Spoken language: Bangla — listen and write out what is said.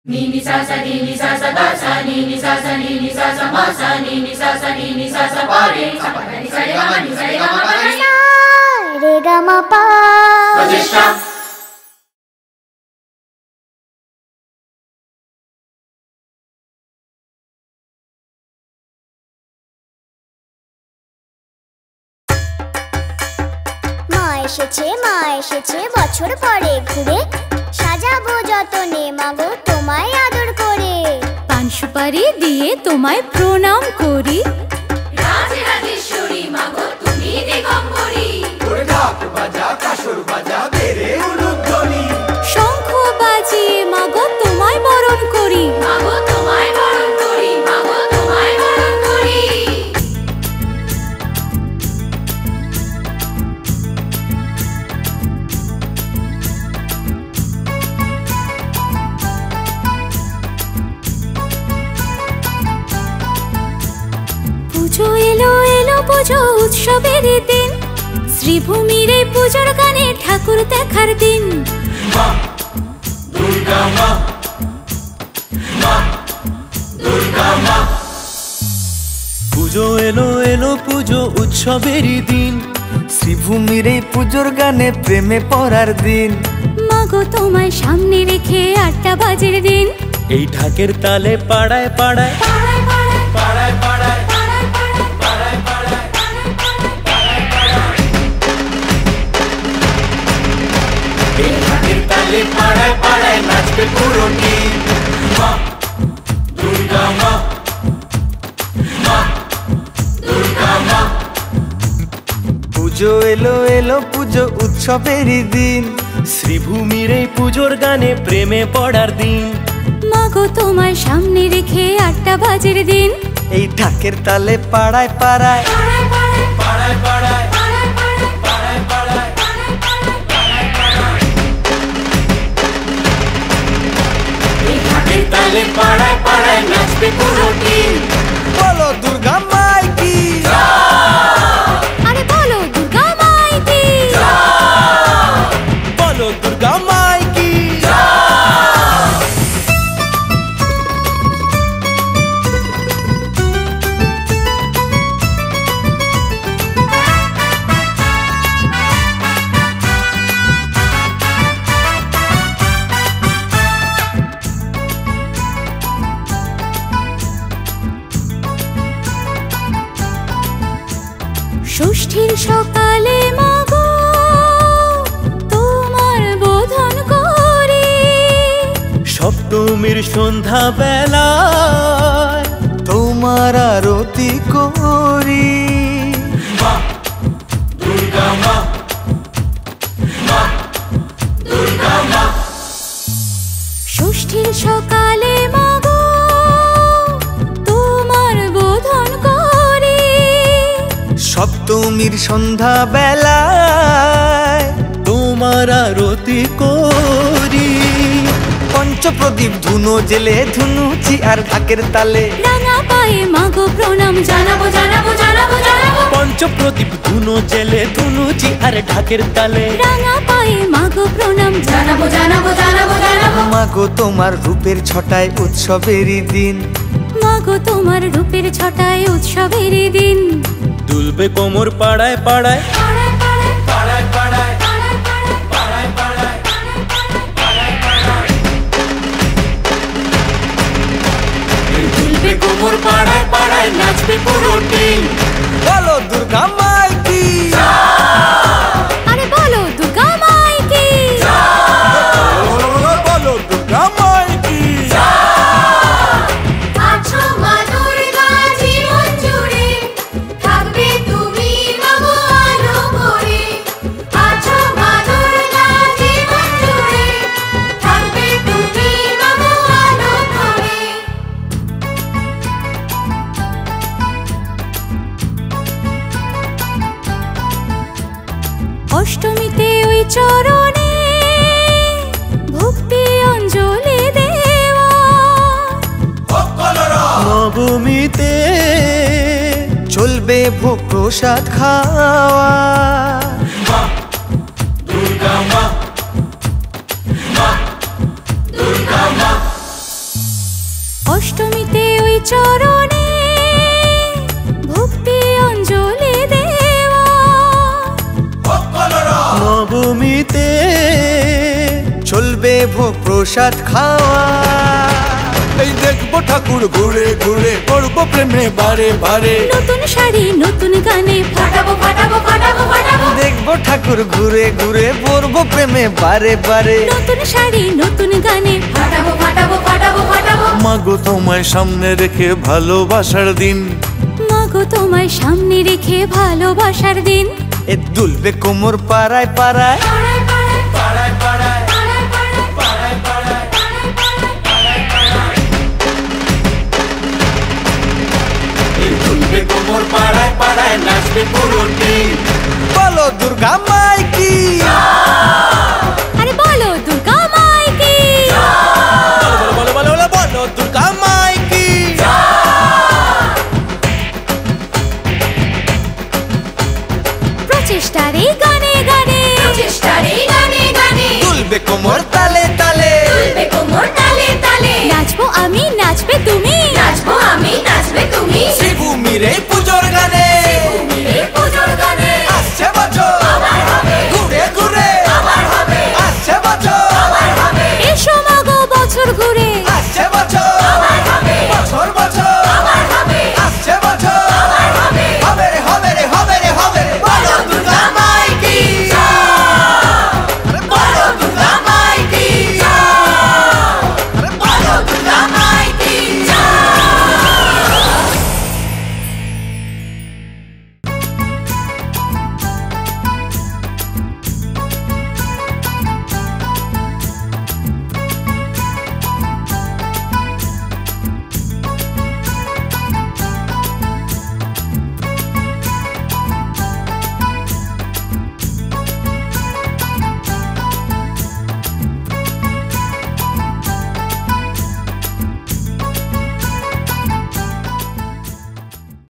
Ni ni sa sa ni ni sa sa da sa ni ni sa sa ni ni sa sa ma sa ni ni sa sa ni ni sa sa pa re sa pa ni sa re ga ma ni sa re ga ma pa re sa re ga ma pa Prachesta মা এসেছে বছর পরে ঘুরে সাজাবো যতনে মাগো তোমায় আদর করে পান সুপারি দিয়ে তোমায় প্রণাম করি রাজে রাজেশ্বরী মাগো তুমি দিগম্বরী ওরে ঢাক বাজা কাসর বাজা বেরে উলুধ্বনি শঙ্খ বাজিয়ে মাগো তোমায় বরণ করি মাগো তোমায় বরণ করি মাগো তোমায় বরণ করি পুজো এলো এলো পুজো উৎসবের দিন শ্রীভূমির এই পুজোর গানে ঠাকুর দেখার দিন মা দুর্গা মা মা দুর্গা মা পুজো এলো এলো পুজো উৎসবের দিন শ্রীভূমির এই পুজোর গানে প্রেমে পড়ার দিন মাগো তোমায় সামনে রেখে ৮টা বাজের দিন এই ঢাকের তালে পাড়ায় পাড়ায় পাড়ায় পাড়ায় পাড়ায় পাড়ায় পাড়ায় নাচবে পুরো টিম মা দুর্গা মা মা দুর্গা মা পুজো এলো এলো পুজো উৎসবের দিন শ্রীভূমির এই পুজোর গানে প্রেমে পড়ার দিন মাগো তোমায় সামনে রেখে ৮টা বাজের দিন এই ঢাকের তালে পাড়ায় পাড়ায় পাড়ায় পাড়ায় পাড়ায় তালে পাড়ায় পাড়ায় নাচবে পুরো টিম বলো দুর্গা মাই কি আরে বলো দুর্গা মাই কি বলো দুর্গা মাই কি ষষ্ঠীর সকালে মাগো তোমার বোধন করি সপ্তমীর সন্ধ্যা বেলায় তোমার আরতি করি মা দুর্গা মা মা দুর্গা মা ষষ্ঠীর সকালে মাগো তোমার বোধন করি সপ্তমীর সন্ধ্যা বেলায় তোমার আরতি করি পঞ্চপ্রদীপ ধুনো জেলে ধুনুচি আর ঢাকের তালে রাঙা পায়ে মাগো প্রণাম জানাবো জানাবো জানাবো জানাবো পঞ্চপ্রদীপ ধুনো জেলে ধুনুচি আর ঢাকের তালে রাঙা পায়ে মাগো প্রণাম জানাবো জানাবো জানাবো জানাবো মাগো তোমার রূপের ছটায় উৎসবেরই দিন মাগো তোমার রূপের ছটায় উৎসবের দিন দুলবে কোমর পাড়ায় পাড়ায় পাড়ায় পাড়ায় পাড়ায় পাড়ায় পাড়ায় দুলবে কোমর পাড়ায় পাড়ায় নাচবে পুরো টিম বলো দুর্গা মাই কি আরে বলো দুর্গা মাই কি বলো দুর্গা মাই কি আছো মা দুর্গা জীবন জুড়ে থাকবে তুমি মাগো আলো করে আছো মা দুর্গা জীবন জুড়ে থাকবে তুমি মাগো আলো করে অষ্টমীতে ওই চরণে ভক্তি অঞ্জলি দেওয়া নবমীতে চলবে ভোগ প্রসাদ খাওয়া মা দুর্গা মা মা দুর্গা মা চরণে ভক্তি অঞ্জলি দেওয়া। নবমীতে চলবে ভোগ প্রসাদ খাওয়া। এই দেখবো ঠাকুর ঘুরে ঘুরে করবো প্রেমে বারে বারে। নতুন শাড়ি নতুন গানে ফাটাবো ফাটাবো ফাটাবো ফাটাবো। দেখবো ঠাকুর ঘুরে ঘুরে পড়বো প্রেমে বারে বারে। নতুন শাড়ি নতুন গানে ফাটাবো ফাটাবো ফাটাবো ফাটাবো। মাগো তোমায় সামনে রেখে ভালোবাসার দিন। মাগো তোমায় সামনে রেখে ভালোবাসার দিন। এ দুলবে কোমর পাড়ায় পাড়ায়। পাড়ায় পাড়ায় পাড়ায় পাড়ায় পাড়ায় পাড়ায় পাড়ায় পাড়ায় পাড়ায় পাড়ায়। এই দুলবে কোমর পাড়ায় পাড়ায় নাচবে পুরো টিম। বলো দুর্গা মাই কি, আরে বলো দুর্গা মাই কি, বলো বলো বলো বলো বলো দুর্গা মাই কি। প্রচেষ্টার এই গানে গানে, প্রচেষ্টার এই গানে গানে দুলবে কোমর